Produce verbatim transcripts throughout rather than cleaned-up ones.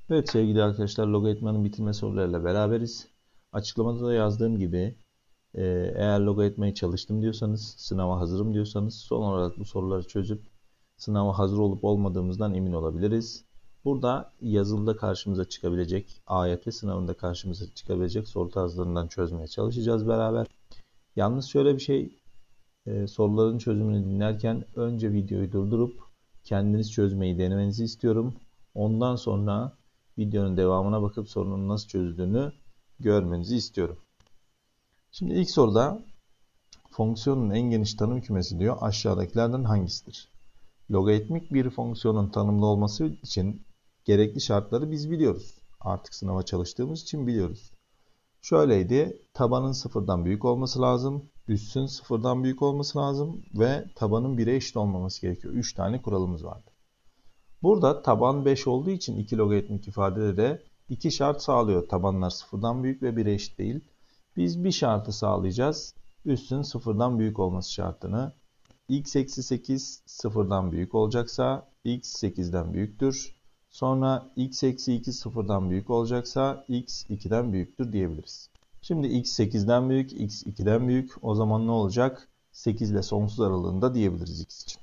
Evet sevgili arkadaşlar, logaritmanın bitirme sorularıyla beraberiz. Açıklamada da yazdığım gibi e, eğer logaritmayı çalıştım diyorsanız, sınava hazırım diyorsanız son olarak bu soruları çözüp sınava hazır olup olmadığımızdan emin olabiliriz. Burada yazılıda karşımıza çıkabilecek, A Y T sınavında karşımıza çıkabilecek soru tarzlarından çözmeye çalışacağız beraber. Yalnız şöyle bir şey, e, soruların çözümünü dinlerken önce videoyu durdurup kendiniz çözmeyi denemenizi istiyorum. Ondan sonra videonun devamına bakıp sorunun nasıl çözüldüğünü görmenizi istiyorum. Şimdi ilk soruda fonksiyonun en geniş tanım kümesi diyor. Aşağıdakilerden hangisidir? Logaritmik bir fonksiyonun tanımlı olması için gerekli şartları biz biliyoruz. Artık sınava çalıştığımız için biliyoruz. Şöyleydi, tabanın sıfırdan büyük olması lazım, üssün sıfırdan büyük olması lazım ve tabanın bire eşit olmaması gerekiyor. üç tane kuralımız vardı. Burada taban beş olduğu için iki logaritmik ifadede de iki şart sağlıyor. Tabanlar sıfırdan büyük ve bire eşit değil. Biz bir şartı sağlayacağız. Üssün sıfırdan büyük olması şartını. X eksi sekiz sıfırdan büyük olacaksa x sekizden büyüktür. Sonra x eksi iki sıfırdan büyük olacaksa x ikiden büyüktür diyebiliriz. Şimdi x sekizden büyük, x ikiden büyük. O zaman ne olacak? sekiz ile sonsuz aralığında diyebiliriz x için.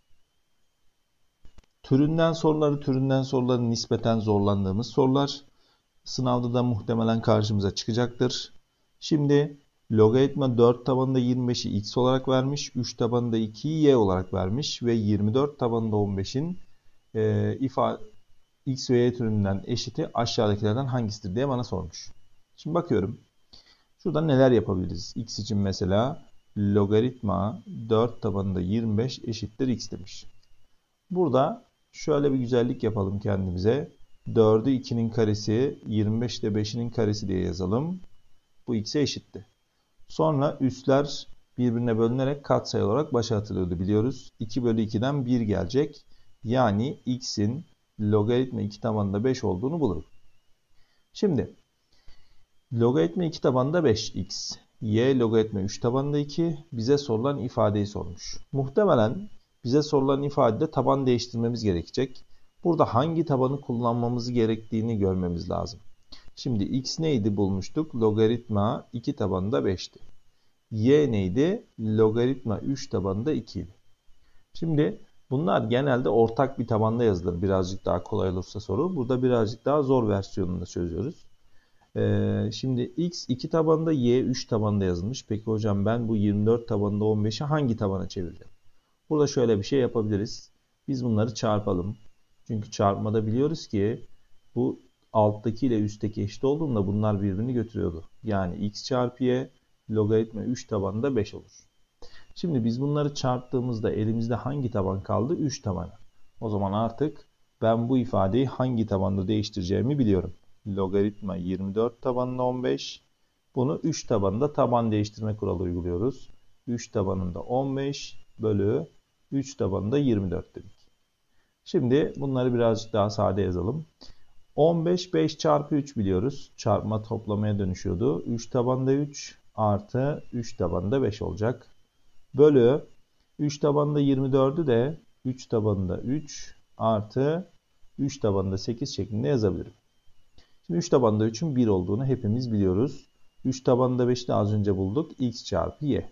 Türünden soruları, türünden soruları nispeten zorlandığımız sorular. Sınavda da muhtemelen karşımıza çıkacaktır. Şimdi logaritma dört tabanında yirmi beşi x olarak vermiş, üç tabanında ikiyi y olarak vermiş ve yirmi dört tabanında on beşin e, ifade x ve y türünden eşiti aşağıdakilerden hangisidir diye bana sormuş. Şimdi bakıyorum. Şurada neler yapabiliriz? X için mesela logaritma dört tabanında yirmi beş eşittir x demiş. Burada şöyle bir güzellik yapalım kendimize. dördü ikinin karesi, yirmi beş de beşinin karesi diye yazalım. Bu x'e eşitti. Sonra üsler birbirine bölünerek katsayı olarak başa atılıyordu biliyoruz. iki bölü ikiden bir gelecek. Yani x'in logaritma iki tabanında beş olduğunu bulurum. Şimdi logaritma iki tabanında beş x. Y logaritma üç tabanında iki. Bize sorulan ifadeyi sormuş. Muhtemelen bize sorulan ifadede taban değiştirmemiz gerekecek. Burada hangi tabanı kullanmamız gerektiğini görmemiz lazım. Şimdi x neydi bulmuştuk? Logaritma iki tabanında beşti. Y neydi? Logaritma üç tabanında iki idi. Şimdi bunlar genelde ortak bir tabanda yazılır. Birazcık daha kolay olursa soru. Burada birazcık daha zor versiyonunda çözüyoruz. Ee, şimdi x iki tabanında, y üç tabanında yazılmış. Peki hocam ben bu yirmi dört tabanında on beşi hangi tabana çevireceğim? Burada şöyle bir şey yapabiliriz. Biz bunları çarpalım. Çünkü çarpmada biliyoruz ki bu alttaki ile üstteki eşit olduğunda bunlar birbirini götürüyordu. Yani x çarpı y logaritma üç tabanında beş olur. Şimdi biz bunları çarptığımızda elimizde hangi taban kaldı? üç tabanı. O zaman artık ben bu ifadeyi hangi tabanda değiştireceğimi biliyorum. Logaritma yirmi dört tabanında on beş. Bunu üç tabanında taban değiştirme kuralı uyguluyoruz. üç tabanında on beş bölü üç tabanında yirmi dört dedik. Şimdi bunları birazcık daha sade yazalım. on beş, beş çarpı üç biliyoruz. Çarpma toplamaya dönüşüyordu. üç tabanında üç artı üç tabanında beş olacak. Bölü üç tabanında yirmi dördü de üç tabanında üç artı üç tabanında sekiz şeklinde yazabilirim. Şimdi üç tabanında üçün bir olduğunu hepimiz biliyoruz. üç tabanında beşi de az önce bulduk. X çarpı y.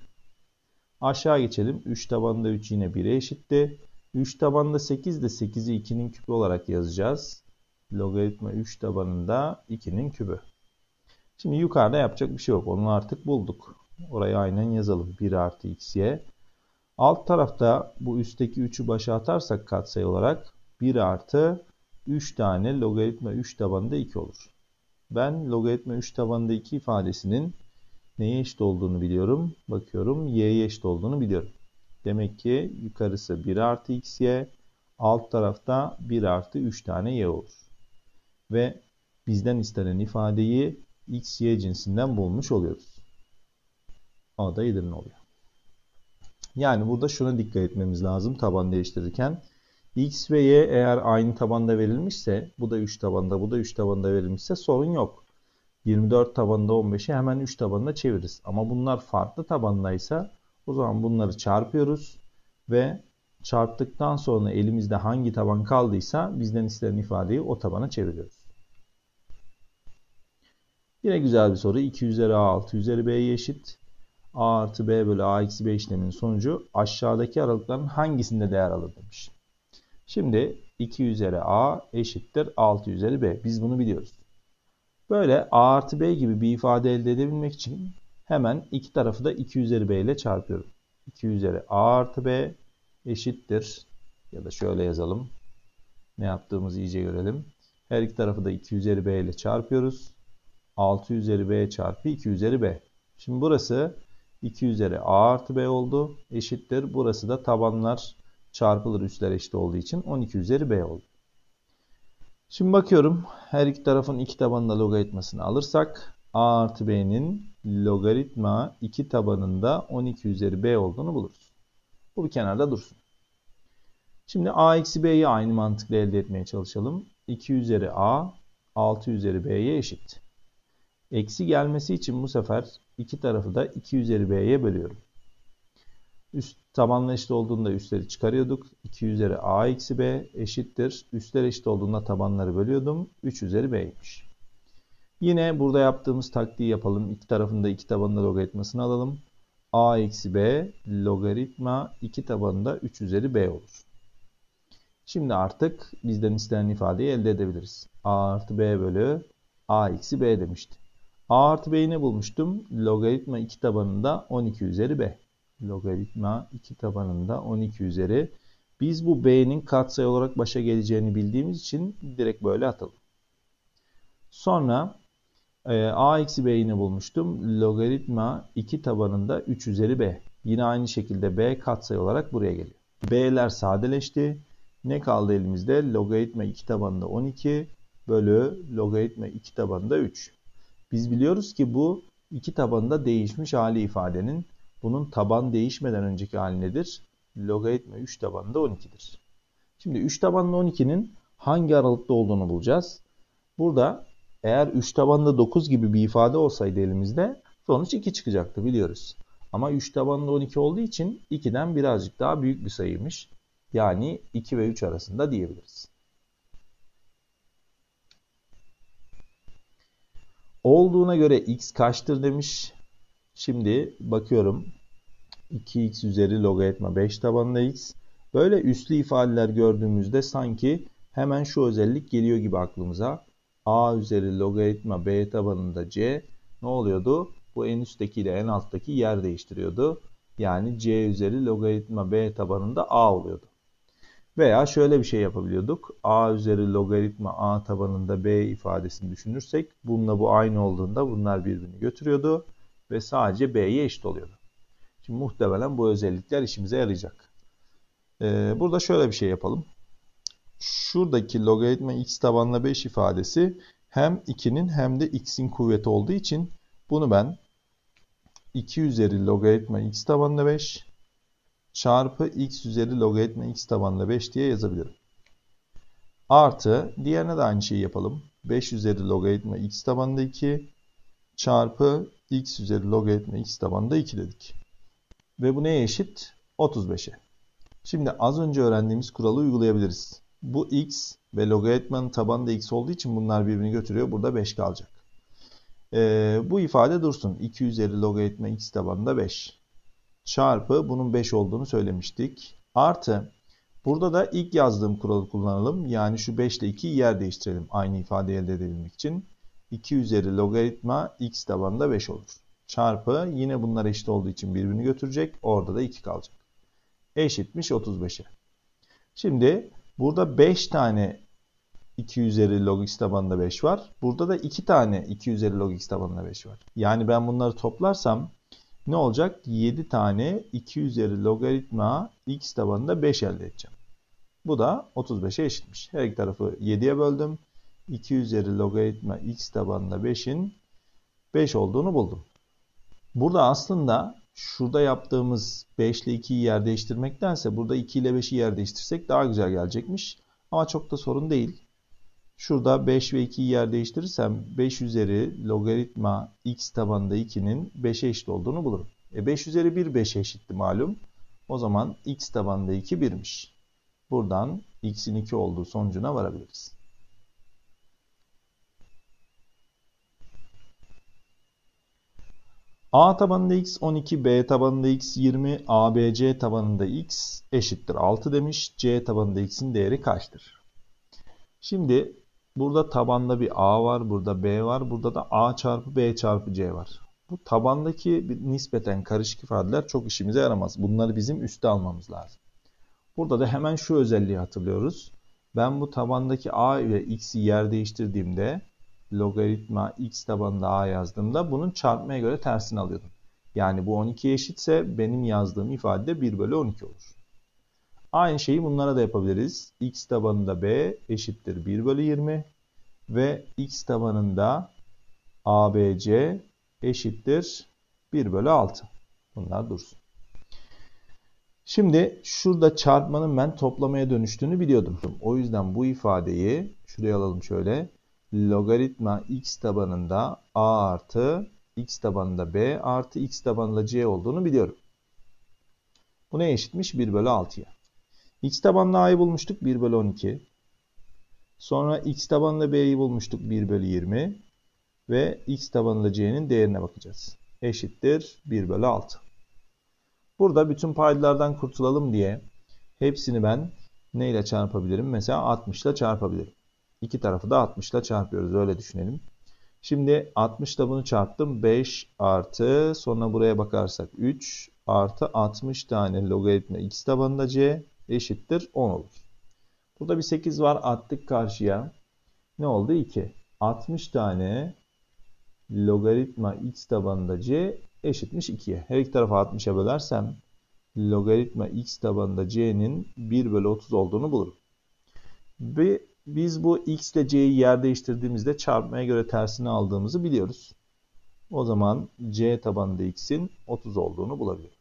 Aşağı geçelim. üç tabanında üç yine bire eşitti. üç tabanında sekiz de sekizi ikinin küpü olarak yazacağız. Logaritma üç tabanında ikinin küpü. Şimdi yukarıda yapacak bir şey yok. Onu artık bulduk. Oraya aynen yazalım. bir artı xy. Alt tarafta bu üstteki üçü başa atarsak katsayı olarak bir artı üç tane logaritma üç tabanında iki olur. Ben logaritma üç tabanında iki ifadesinin neye eşit olduğunu biliyorum. Bakıyorum y'ye eşit olduğunu biliyorum. Demek ki yukarısı bir artı xy, alt tarafta bir artı üç tane y olur. Ve bizden istenen ifadeyi x, y cinsinden bulmuş oluyoruz. O da Edirne oluyor. Yani burada şuna dikkat etmemiz lazım taban değiştirirken. X ve y eğer aynı tabanda verilmişse, bu da üç tabanda, bu da üç tabanda verilmişse sorun yok. yirmi dört tabanında on beşi hemen üç tabanına çeviririz. Ama bunlar farklı tabandaysa o zaman bunları çarpıyoruz ve çarptıktan sonra elimizde hangi taban kaldıysa bizden istenen ifadeyi o tabana çeviriyoruz. Yine güzel bir soru. iki üzeri a altı üzeri b'ye eşit. A artı b bölü a eksi b işleminin sonucu aşağıdaki aralıkların hangisinde değer alır demiş. Şimdi iki üzeri a eşittir altı üzeri b. Biz bunu biliyoruz. Böyle a artı b gibi bir ifade elde edebilmek için hemen iki tarafı da iki üzeri b ile çarpıyorum. iki üzeri a artı b eşittir. Ya da şöyle yazalım. Ne yaptığımızı iyice görelim. Her iki tarafı da iki üzeri b ile çarpıyoruz. altı üzeri b çarpı iki üzeri b. Şimdi burası iki üzeri a artı b oldu. Eşittir. Burası da tabanlar çarpılır üstler eşit olduğu için on iki üzeri b oldu. Şimdi bakıyorum. Her iki tarafın iki tabanında logaritmasını alırsak a artı b'nin logaritma iki tabanında on iki üzeri b olduğunu buluruz. Bu bir kenarda dursun. Şimdi a eksi b'yi aynı mantıkla elde etmeye çalışalım. iki üzeri a altı üzeri b'ye eşit. Eksi gelmesi için bu sefer iki tarafı da iki üzeri b'ye bölüyorum. Üst tabanla eşit olduğunda üstleri çıkarıyorduk. iki üzeri a eksi b eşittir. Üstler eşit olduğunda tabanları bölüyordum. üç üzeri b'ymiş. Yine burada yaptığımız taktiği yapalım. İki tarafında iki tabanında logaritmasını alalım. A eksi b logaritma iki tabanında üç üzeri b olur. Şimdi artık bizden istenen ifadeyi elde edebiliriz. A artı b bölü a eksi b demişti. A artı b'yi ne bulmuştum? Logaritma iki tabanında on iki üzeri b. Logaritma iki tabanında on iki üzeri. Biz bu b'nin katsayı olarak başa geleceğini bildiğimiz için direkt böyle atalım. Sonra e, a eksi b'yi ne bulmuştum? Logaritma iki tabanında üç üzeri b. Yine aynı şekilde b katsayı olarak buraya geliyor. B'ler sadeleşti. Ne kaldı elimizde? Logaritma iki tabanında on iki bölü logaritma iki tabanında üç. Biz biliyoruz ki bu iki tabanında değişmiş hali ifadenin. Bunun taban değişmeden önceki hali nedir? Logaritma üç tabanında on iki'dir. Şimdi üç tabanında on iki'nin hangi aralıkta olduğunu bulacağız. Burada eğer üç tabanında dokuz gibi bir ifade olsaydı elimizde sonuç iki çıkacaktı biliyoruz. Ama üç tabanında on iki olduğu için iki'den birazcık daha büyük bir sayıymış. Yani iki ve üç arasında diyebiliriz. Olduğuna göre x kaçtır demiş. Şimdi bakıyorum. iki x üzeri logaritma beş tabanında x. Böyle üslü ifadeler gördüğümüzde sanki hemen şu özellik geliyor gibi aklımıza. A üzeri logaritma b tabanında c ne oluyordu? Bu en üstteki ile en alttaki yer değiştiriyordu. Yani c üzeri logaritma b tabanında a oluyordu. Veya şöyle bir şey yapabiliyorduk. A üzeri logaritma a tabanında b ifadesini düşünürsek bununla bu aynı olduğunda bunlar birbirini götürüyordu ve sadece b'ye eşit oluyordu. Şimdi muhtemelen bu özellikler işimize yarayacak. Ee, burada şöyle bir şey yapalım. Şuradaki logaritma x tabanla beş ifadesi hem iki'nin hem de x'in kuvveti olduğu için bunu ben iki üzeri logaritma x tabanla beş çarpı x üzeri logaritma x tabanla beş diye yazabilirim. Artı diğerine de aynı şeyi yapalım. beş üzeri logaritma x tabanında iki çarpı x üzeri logaritma x tabanında iki dedik. Ve bu neye eşit? otuz beş'e. Şimdi az önce öğrendiğimiz kuralı uygulayabiliriz. Bu x ve logaritmanın tabanında x olduğu için bunlar birbirini götürüyor. Burada beş kalacak. Ee, bu ifade dursun. iki üzeri logaritma x tabanında beş. Çarpı bunun beş olduğunu söylemiştik. Artı burada da ilk yazdığım kuralı kullanalım. Yani şu beş ile iki'yi yer değiştirelim. Aynı ifadeyi elde edebilmek için. iki üzeri logaritma x tabanında beş olur. Çarpı yine bunlar eşit olduğu için birbirini götürecek. Orada da iki kalacak. Eşitmiş otuz beş'e. Şimdi burada beş tane iki üzeri log x tabanında beş var. Burada da iki tane iki üzeri log x tabanında beş var. Yani ben bunları toplarsam ne olacak? yedi tane iki üzeri logaritma x tabanında beş elde edeceğim. Bu da otuz beş'e eşitmiş. Her iki tarafı yedi'ye böldüm. iki üzeri logaritma x tabanında beş'in beş olduğunu buldum. Burada aslında şurada yaptığımız beş ile iki'yi yer değiştirmektense burada iki ile beş'i yer değiştirsek daha güzel gelecekmiş. Ama çok da sorun değil. Şurada beş ve iki'yi yer değiştirirsem beş üzeri logaritma x tabanında iki'nin beş'e eşit olduğunu bulurum. E beş üzeri bir beş'e eşitti malum. O zaman x tabanında iki bir'miş. Buradan x'in iki olduğu sonucuna varabiliriz. A tabanında x on iki, B tabanında x yirmi, A B C tabanında x eşittir altı demiş. C tabanında x'in değeri kaçtır? Şimdi burada tabanda bir A var, burada B var, burada da A çarpı B çarpı C var. Bu tabandaki nispeten karışık ifadeler çok işimize yaramaz. Bunları bizim üste almamız lazım. Burada da hemen şu özelliği hatırlıyoruz. Ben bu tabandaki A ile x'i yer değiştirdiğimde logaritma x tabanında A yazdığımda bunun çarpmaya göre tersini alıyordum. Yani bu on ikiye eşitse benim yazdığım ifade bir bölü on iki olur. Aynı şeyi bunlara da yapabiliriz. X tabanında B eşittir bir bölü yirmi ve x tabanında A B C eşittir bir bölü altı. Bunlar dursun. Şimdi şurada çarpmanın ben toplamaya dönüştüğünü biliyordum. O yüzden bu ifadeyi şuraya alalım şöyle. Logaritma x tabanında A artı x tabanında B artı x tabanında C olduğunu biliyorum. Bu neye eşitmiş? bir bölü altıya. X tabanında A'yı bulmuştuk bir bölü on iki. Sonra x tabanında B'yi bulmuştuk bir bölü yirmi. Ve x tabanında C'nin değerine bakacağız. Eşittir bir bölü altı. Burada bütün paydalardan kurtulalım diye hepsini ben neyle çarpabilirim? Mesela altmış ile çarpabilirim. İki tarafı da altmış ile çarpıyoruz. Öyle düşünelim. Şimdi altmış ile bunu çarptım. beş artı sonra buraya bakarsak üç artı altmış tane logaritma x tabanında C eşittir on olur. Burada bir sekiz var. Attık karşıya. Ne oldu? iki. altmış tane logaritma x tabanında C eşitmiş ikiye. Her iki tarafı altmışa bölersem logaritma x tabanında C'nin bir bölü otuz olduğunu bulurum. Ve biz bu x ile C'yi yer değiştirdiğimizde çarpmaya göre tersini aldığımızı biliyoruz. O zaman C tabanında x'in otuz olduğunu bulabilirim.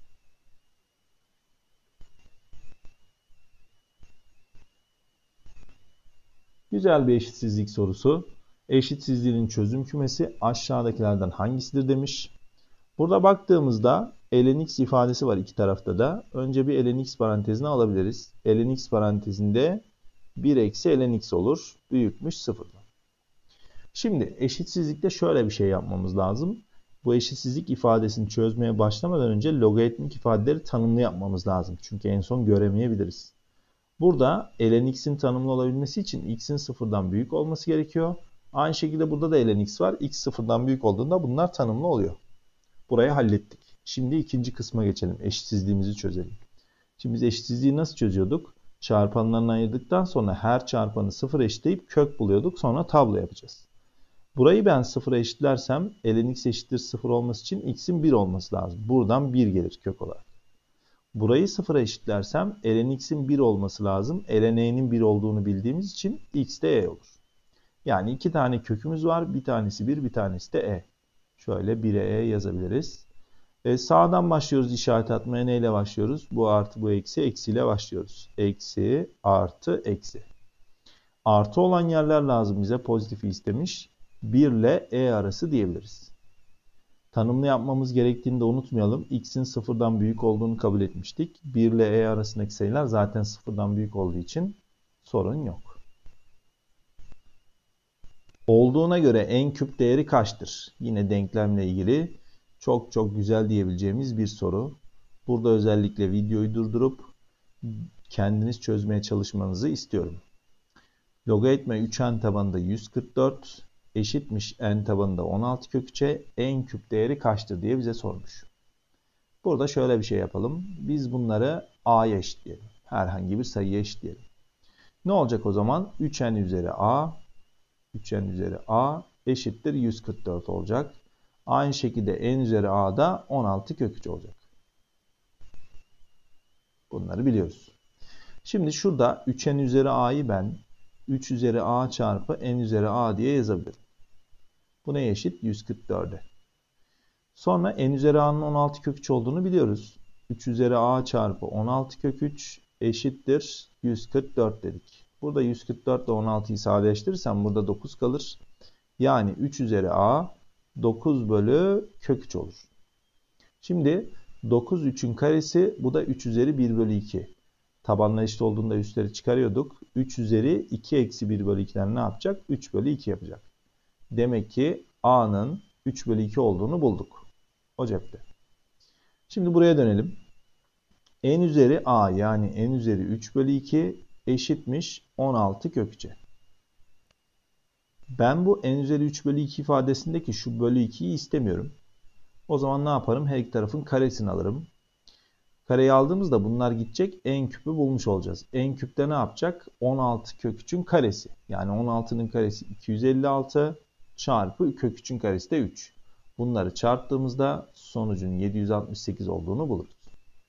Güzel bir eşitsizlik sorusu. Eşitsizliğin çözüm kümesi aşağıdakilerden hangisidir demiş. Burada baktığımızda ln x ifadesi var iki tarafta da. Önce bir ln x parantezine alabiliriz. Ln x parantezinde bir eksi ln x olur. Büyükmüş sıfırdan. Şimdi eşitsizlikte şöyle bir şey yapmamız lazım. Bu eşitsizlik ifadesini çözmeye başlamadan önce logaritmik ifadeleri tanımlı yapmamız lazım. Çünkü en son göremeyebiliriz. Burada ln x'in tanımlı olabilmesi için x'in sıfırdan büyük olması gerekiyor. Aynı şekilde burada da ln x var. X sıfırdan büyük olduğunda bunlar tanımlı oluyor. Burayı hallettik. Şimdi ikinci kısma geçelim. Eşitsizliğimizi çözelim. Şimdi biz eşitsizliği nasıl çözüyorduk? Çarpanlarını ayırdıktan sonra her çarpanı sıfır eşitleyip kök buluyorduk. Sonra tablo yapacağız. Burayı ben sıfıra eşitlersem ln x eşittir sıfır olması için x'in bir olması lazım. Buradan bir gelir kök olarak. Burayı sıfıra eşitlersem ln x'in bir olması lazım. ln e'nin bir olduğunu bildiğimiz için x de e olur. Yani iki tane kökümüz var. Bir tanesi bir, bir tanesi de e. Şöyle bire e yazabiliriz. E, sağdan başlıyoruz işaret atmaya. Neyle başlıyoruz? Bu artı bu eksi, eksiyle başlıyoruz. Eksi, artı, eksi. Artı olan yerler lazım bize. Pozitifi istemiş. bir ile e arası diyebiliriz. Tanımlı yapmamız gerektiğini de unutmayalım. X'in sıfırdan büyük olduğunu kabul etmiştik. bir ile e arasındaki sayılar zaten sıfırdan büyük olduğu için sorun yok. Olduğuna göre en küp değeri kaçtır? Yine denklemle ilgili çok çok güzel diyebileceğimiz bir soru. Burada özellikle videoyu durdurup kendiniz çözmeye çalışmanızı istiyorum. Logaritma üç n tabanında yüz kırk dört eşitmiş n tabanında on altı kök üçe en küp değeri kaçtır diye bize sormuş. Burada şöyle bir şey yapalım. Biz bunları a'ya eşitleyelim. Herhangi bir sayıya eşitleyelim. Ne olacak o zaman? üç n üzeri a üç n üzeri a eşittir yüz kırk dört olacak. Aynı şekilde n üzeri a da on altı kök üç olacak. Bunları biliyoruz. Şimdi şurada üç n üzeri a'yı ben üç üzeri a çarpı n üzeri a diye yazabilirim. Bu neye eşit? yüz kırk dört'e. Sonra n üzeri a'nın on altı kök üç olduğunu biliyoruz. üç üzeri a çarpı on altı kök üç eşittir yüz kırk dört dedik. Burada yüz kırk dört ile on altıyı sadeleştirirsem burada dokuz kalır. Yani üç üzeri a dokuz bölü kök üç olur. Şimdi dokuz üçün karesi, bu da üç üzeri bir bölü iki. Tabanla eşit olduğunda üstleri çıkarıyorduk. üç üzeri iki eksi bir bölü iki'den ne yapacak? üç bölü iki yapacak. Demek ki a'nın üç bölü iki olduğunu bulduk. O cepte. Şimdi buraya dönelim. N üzeri a yani n üzeri üç bölü iki eşitmiş on altı kök üç'e. Ben bu n üzeri üç bölü iki ifadesindeki şu bölü iki'yi istemiyorum. O zaman ne yaparım? Her iki tarafın karesini alırım. Kareyi aldığımızda bunlar gidecek. N küpü bulmuş olacağız. N küpte ne yapacak? on altı kök üçün karesi. Yani on altının karesi iki yüz elli altı çarpı kök üçün karesi de üç. Bunları çarptığımızda sonucun yedi yüz altmış sekiz olduğunu buluruz.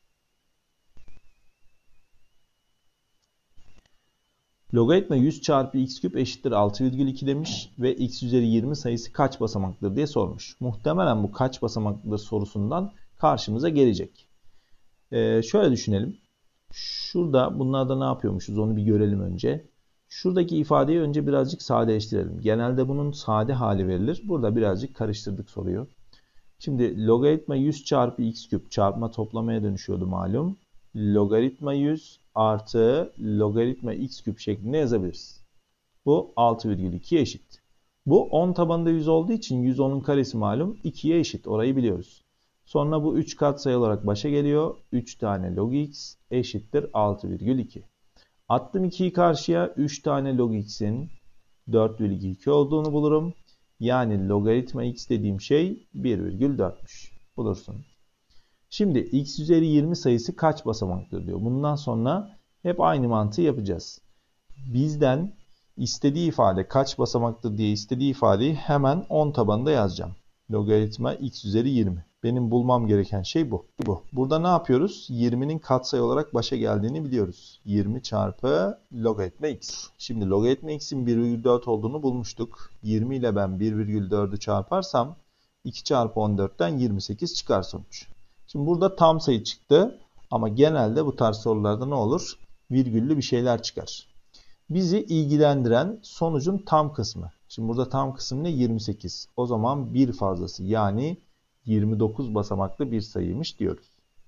Logaritma yüz çarpı x küp eşittir altı virgül iki demiş ve x üzeri yirmi sayısı kaç basamaklıdır diye sormuş. Muhtemelen bu kaç basamaklıdır sorusundan karşımıza gelecek. Ee, şöyle düşünelim. Şurada bunlarda ne yapıyormuşuz onu bir görelim önce. Şuradaki ifadeyi önce birazcık sadeleştirelim. Genelde bunun sade hali verilir. Burada birazcık karıştırdık soruyu. Şimdi logaritma yüz çarpı x küp çarpma toplamaya dönüşüyordu malum. Logaritma yüz artı logaritma x küp şeklinde yazabiliriz. Bu altı virgül iki'ye eşit. Bu on tabanında yüz olduğu için yüz onun karesi malum iki'ye eşit. Orayı biliyoruz. Sonra bu üç katsayı olarak başa geliyor. üç tane log x eşittir altı virgül iki. Attım iki'yi karşıya. üç tane log x'in dört virgül iki olduğunu bulurum. Yani logaritma x dediğim şey bir virgül dört'müş. Bulursun. Şimdi x üzeri yirmi sayısı kaç basamaktır diyor. Bundan sonra hep aynı mantığı yapacağız. Bizden istediği ifade kaç basamaktır diye istediği ifadeyi hemen on tabanında yazacağım. Logaritma x üzeri yirmi. Benim bulmam gereken şey bu. bu. Burada ne yapıyoruz? yirmi'nin katsayı olarak başa geldiğini biliyoruz. yirmi çarpı logaritma x. Şimdi logaritma x'in bir virgül dört olduğunu bulmuştuk. yirmi ile ben bir virgül dört'ü çarparsam iki çarpı on dört'ten yirmi sekiz çıkar sonuç. Şimdi burada tam sayı çıktı ama genelde bu tarz sorularda ne olur? Virgüllü bir şeyler çıkar. Bizi ilgilendiren sonucun tam kısmı. Şimdi burada tam kısım ne? yirmi sekiz. O zaman bir fazlası yani yirmi dokuz basamaklı bir sayıymış diyoruz.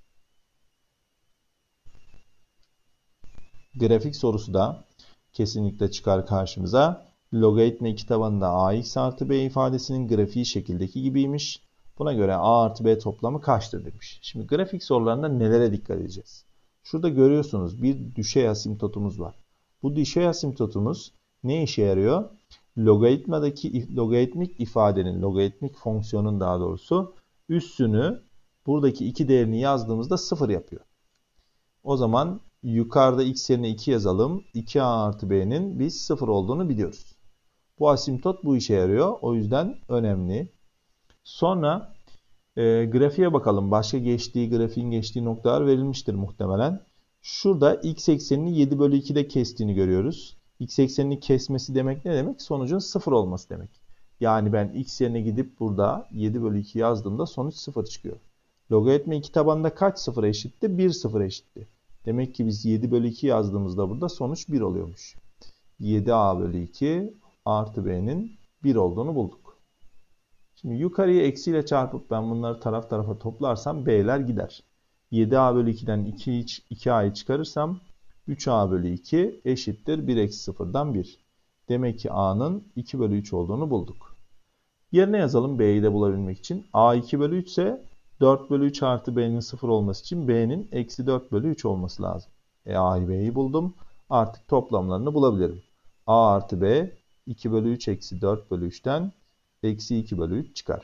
Grafik sorusu da kesinlikle çıkar karşımıza. Logaritma iki tabanında ax artı b ifadesinin grafiği şekildeki gibiymiş. Buna göre a artı b toplamı kaçtır demiş. Şimdi grafik sorularında nelere dikkat edeceğiz? Şurada görüyorsunuz bir düşey asimtotumuz var. Bu düşey asimtotumuz ne işe yarıyor? Logaritmadaki logaritmik ifadenin, logaritmik fonksiyonun daha doğrusu üssünü buradaki iki değerini yazdığımızda sıfır yapıyor. O zaman yukarıda x yerine iki yazalım. iki a artı b'nin biz sıfır olduğunu biliyoruz. Bu asimtot bu işe yarıyor. O yüzden önemli. Sonra e, grafiğe bakalım. Başka geçtiği, grafiğin geçtiği noktalar verilmiştir muhtemelen. Şurada x eksenini yedi bölü iki'de kestiğini görüyoruz. X eksenini kesmesi demek ne demek? Sonucun sıfır olması demek. Yani ben x yerine gidip burada yedi bölü iki yazdığımda sonuç sıfır çıkıyor. Logaritma iki tabanında kaç sıfır eşitti? bir sıfır eşitti. Demek ki biz yedi bölü iki yazdığımızda burada sonuç bir oluyormuş. yedi a bölü iki artı b'nin bir olduğunu bulduk. Şimdi yukarıya eksiyle çarpıp ben bunları taraf tarafa toplarsam b'ler gider. yedi a bölü iki'den iki a'yı çıkarırsam üç a bölü iki eşittir bir eksi sıfır'dan bir. Demek ki a'nın iki bölü üç olduğunu bulduk. Yerine yazalım b'yi de bulabilmek için. A iki bölü üç ise dört bölü üç artı b'nin sıfır olması için b'nin eksi dört bölü üç olması lazım. E a'yı b'yi buldum. Artık toplamlarını bulabilirim. A artı b iki bölü üç eksi dört bölü üç'ten eksi iki bölü üç çıkar.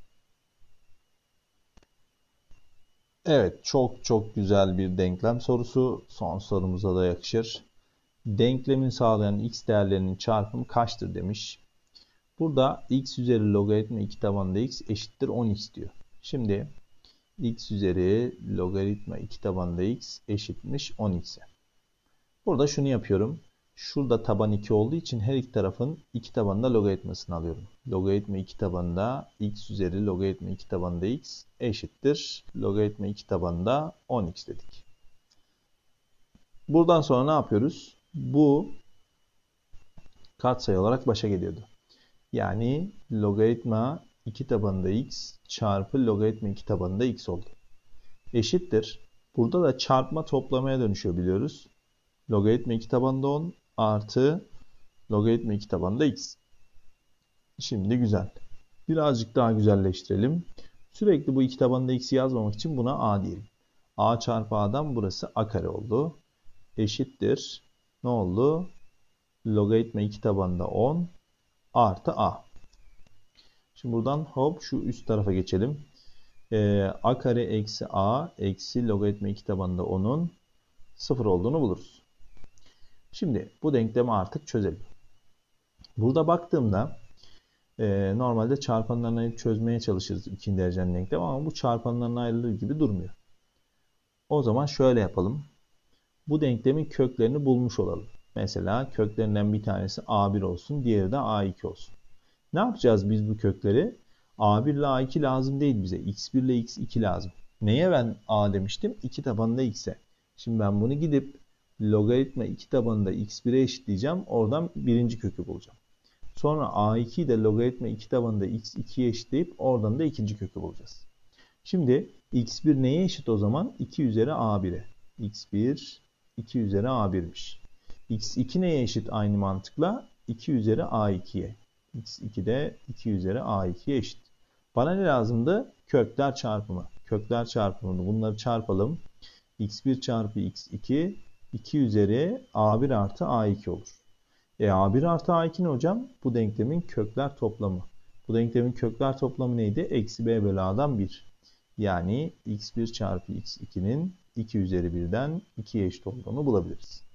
Evet, çok çok güzel bir denklem sorusu. Son sorumuza da yakışır. Denklemin sağlayan x değerlerinin çarpımı kaçtır demiş. Burada x üzeri logaritma iki tabanında x eşittir on x diyor. Şimdi x üzeri logaritma iki tabanında x eşitmiş on x'e. Burada şunu yapıyorum. Şurada taban iki olduğu için her iki tarafın iki tabanında logaritmasını alıyorum. Logaritma iki tabanında x üzeri logaritma iki tabanında x eşittir. Logaritma iki tabanında on x dedik. Buradan sonra ne yapıyoruz? Bu katsayı olarak başa geliyordu. Yani logaritma iki tabanında x çarpı logaritma iki tabanında x oldu. Eşittir. Burada da çarpma toplamaya dönüşüyor biliyoruz. Logaritma iki tabanında on artı logaritma iki tabanında x. Şimdi güzel. Birazcık daha güzelleştirelim. Sürekli bu iki tabanda x'i yazmamak için buna a diyelim. A çarpı a'dan burası a kare oldu. Eşittir. Ne oldu? Logaritma iki tabanda on artı a. Şimdi buradan hop şu üst tarafa geçelim. Ee, a kare eksi a eksi logaritma iki tabanında onun sıfır olduğunu buluruz. Şimdi bu denklemi artık çözelim. Burada baktığımda e, normalde çarpanlarını ayırıp çözmeye çalışırız ikinci derecenin denklemi ama bu çarpanlarına ayrılır gibi durmuyor. O zaman şöyle yapalım. Bu denklemin köklerini bulmuş olalım. Mesela köklerinden bir tanesi a bir olsun, diğeri de a iki olsun. Ne yapacağız biz bu kökleri? a bir ile a iki lazım değil bize. x bir ile x iki lazım. Neye ben a demiştim? iki tabanında x'e. Şimdi ben bunu gidip logaritma iki tabanında x bir'e eşitleyeceğim. Oradan birinci kökü bulacağım. Sonra a ikiyi de logaritma iki tabanında x ikiye eşitleyip oradan da ikinci kökü bulacağız. Şimdi x bir neye eşit o zaman? iki üzeri a bir'e. x bir iki üzeri a bir'miş. x iki neye eşit aynı mantıkla? iki üzeri a ikiye. x iki de iki üzeri a ikiye eşit. Bana ne lazımdı? Kökler çarpımı. Kökler çarpımını bunları çarpalım. x bir çarpı x iki iki üzeri a bir artı a iki olur. E a bir artı a iki ne hocam? Bu denklemin kökler toplamı. Bu denklemin kökler toplamı neydi? Eksi b bölü a'dan bir. Yani x bir çarpı x iki'nin iki üzeri bir'den ikiye eşit olduğunu bulabiliriz.